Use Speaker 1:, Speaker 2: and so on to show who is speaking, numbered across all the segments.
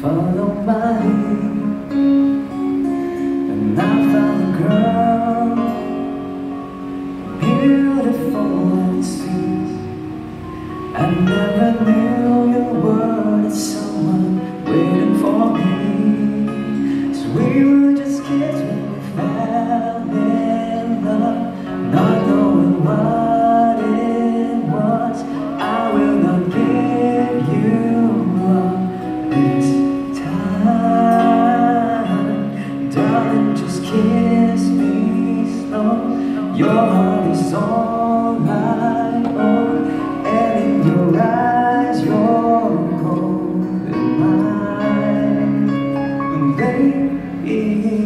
Speaker 1: follow my lead, and I found a girl, beautiful and sweet. I never knew you were someone waiting for me. So we were just kids when we fell in love, not knowing what it was. I will not give you up this time, darling, just kiss me slow. Your heart is all I own, and in your eyes you're holding mine. Baby,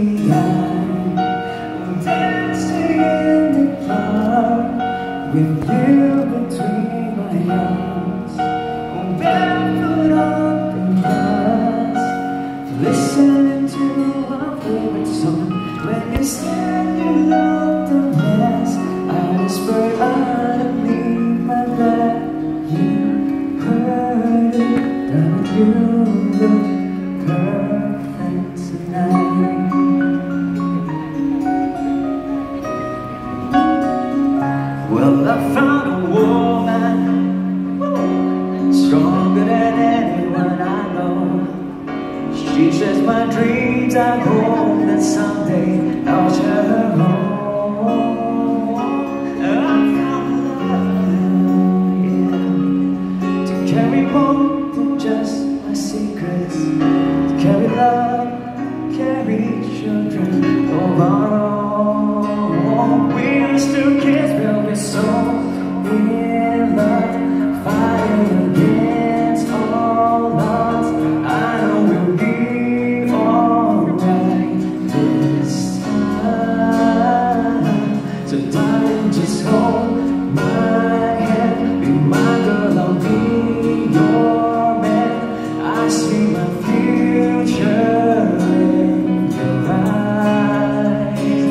Speaker 1: I'm dancing in the dark with you between my arms, barefoot up in grass, listening to our favorite song. When you said you loved the mess, I whispered underneath my breath, you heard it, that you look perfect tonight. Well, I found a woman stronger than anyone I know. She shares my dreams. I hope that someday I'll share her home. I found love, yeah, to carry more than just my secrets, to carry love, carry children of our own. We're still kids, but we're so in love, fighting against all odds. I know we'll be alright this time. So darling, just hold my hand, be my girl, I'll be your man. I see my future in your eyes.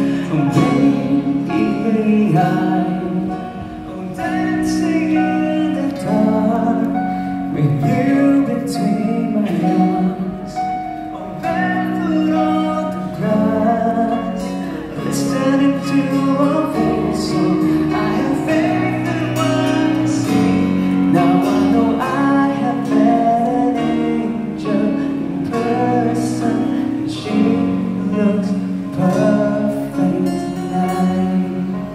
Speaker 1: Baby, I'm dancing in the dark with you between my arms, barefoot on the grass, listening to our favorite song. I have faith in what I see. Now I know I have met an angel in person, and she looks perfect tonight.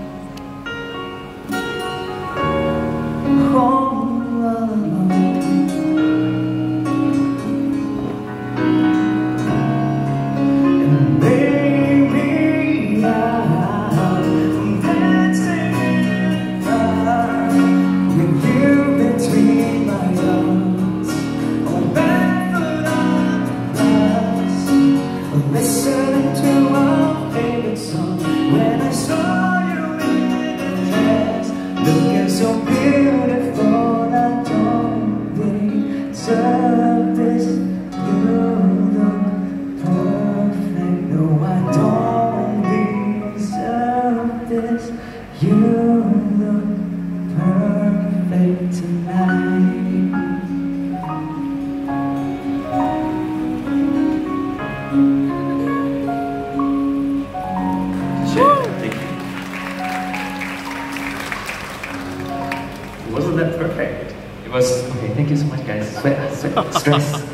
Speaker 1: Oh, and baby, I'm dancing in the dark with you between my arms, barefoot on the grass, listening to our favorite song. When I saw you in the dress, looking so beautiful, I don't deserve this. You look perfect. No, I don't deserve this. You look perfect tonight.
Speaker 2: Thank you. Wasn't that perfect? It was.
Speaker 1: Okay, thank you so much, guys. Sweat, stress.